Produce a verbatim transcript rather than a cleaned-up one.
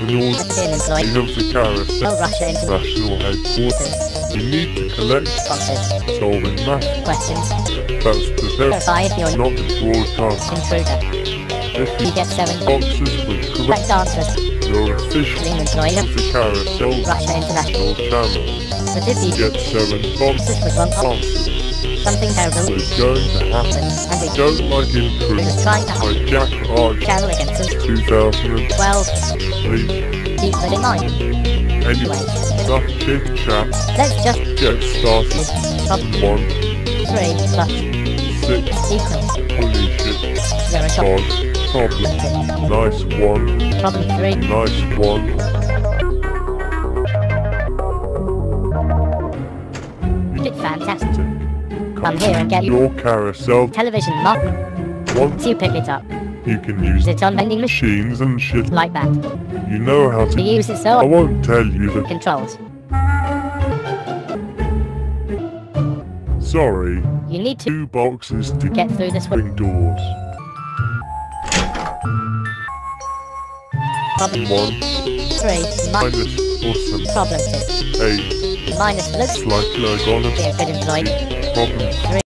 In order to have the carousel Russia national headquarters, you need to collect boxes, solving math questions, that's the verify if you're not the broadcast. intruder. If You you get seven boxes with correct correct answers. you're officially Being employed of the carousel Russia International. channel. But if you Get seven boxes with one box, answers. something terrible It's going to happen. and we Don't like We're intruders just trying to hijack our channel against them. two thousand Well, please. keep that in mind. Anyway, enough chit chat. Let's just Get started. Problem One, three plus six, equals holy shit. zero top. God, problem. Nice one. Problem three. Nice one. You did fantastic. Come here and get your Your carousel. television mark. Once You pick it up. you can use It's on vending machine machines and shit. like that. You know how To to. use it I so won't tell you the controls. sorry. You need to Two boxes to get through this one. swing doors. Problem One three. Mi minus awesome. problem two. Eight. Minus looks Like you're gonna be a good employee. problem Three.